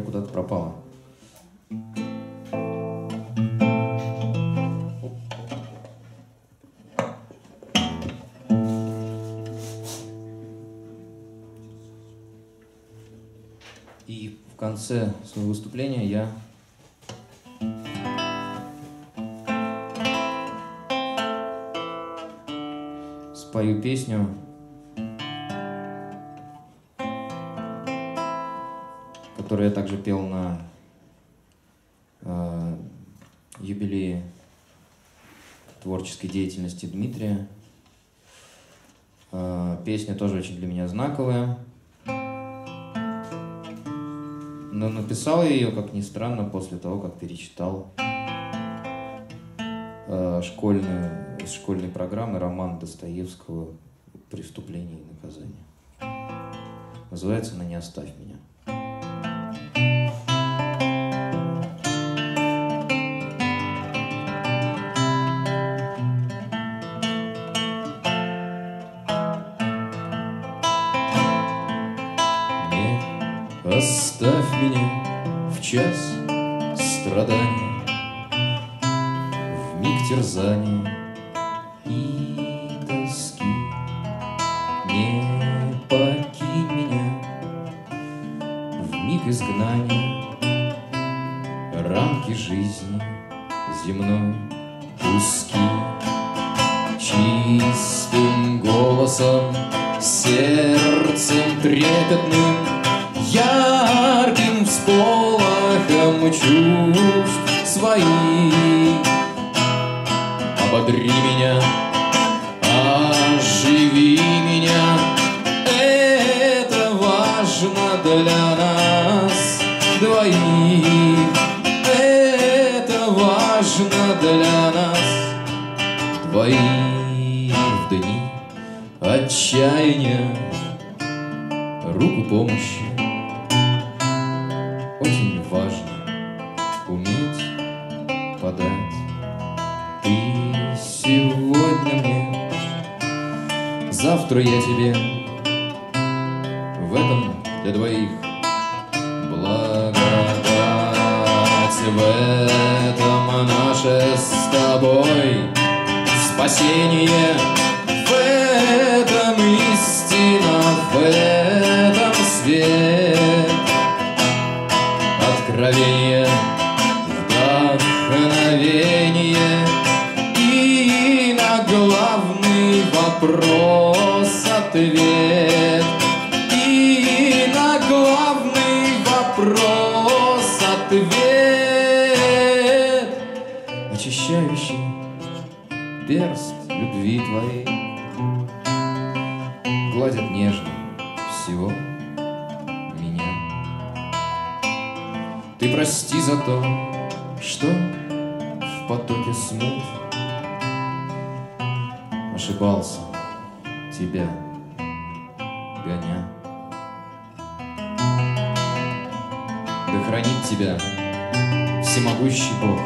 куда-то пропала. И в конце своего выступления я спою песню, которую я также пел на юбилее творческой деятельности Дмитрия. Песня тоже очень для меня знаковая. Но написал я ее, как ни странно, после того, как перечитал из школьной программы роман Достоевского «Преступление и наказание». Называется она «Не оставь меня». Оставь меня в час страдания, в миг терзания и тоски. Не покинь меня в миг изгнания, рамки жизни земной куски. Чистым голосом, сердцем трепетным, ярким всполохом чувств своих ободри меня, оживи меня. Это важно для нас двоих. Это важно для нас двоих. В дни отчаяния руку помощи очень важно уметь подать. Ты сегодня мне, завтра я тебе. В этом для двоих благодать. В этом наше с тобой спасение. В этом истина, в этом свет. Откровение, вдохновение. И на главный вопрос ответ. И на главный вопрос ответ. Очищающий перст любви твоей гладит нежно всего меня. Ты прости за то, что в потоке смут ошибался, тебя гоня. Да хранит тебя всемогущий Бог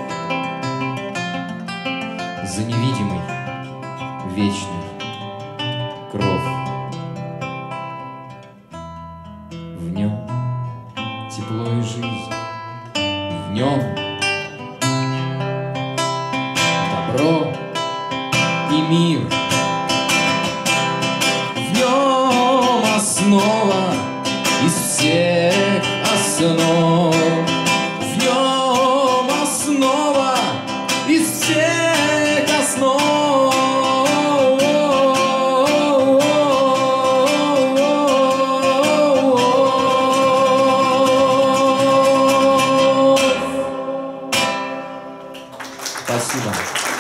за невидимый вечный кров. В нем тепло и жизнь, в нем добро и мир, в нем основа из всех основ, в нем основа из всех основ. Спасибо.